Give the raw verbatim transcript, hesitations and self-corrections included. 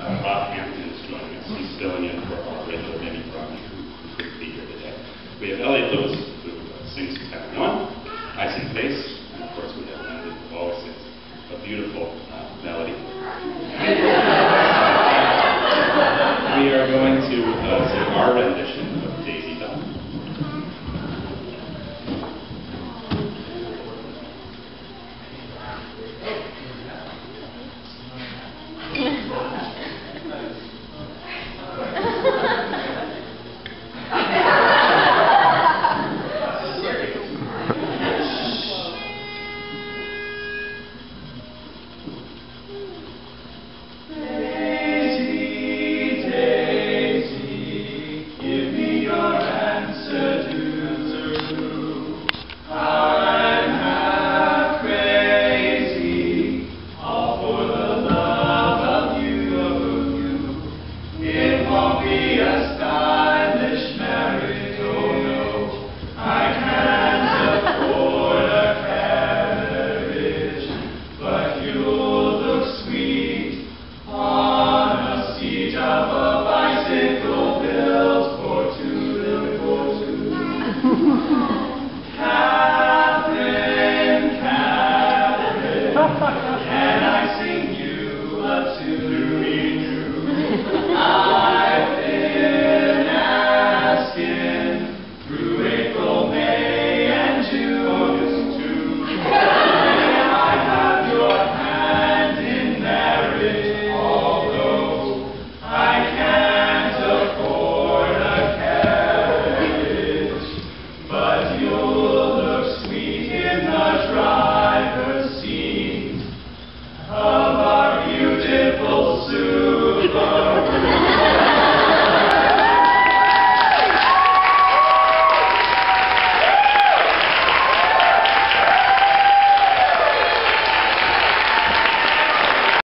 uh, Bob Hampton is joining us. He's filling in for our regular Minnie Brumman, who couldn't be here today. We have Elliot Lewis, who uh, sings Pattern One, I Sing Bass, and of course we have Landon, who always sings a beautiful uh, melody. We are going to uh, sing our rendition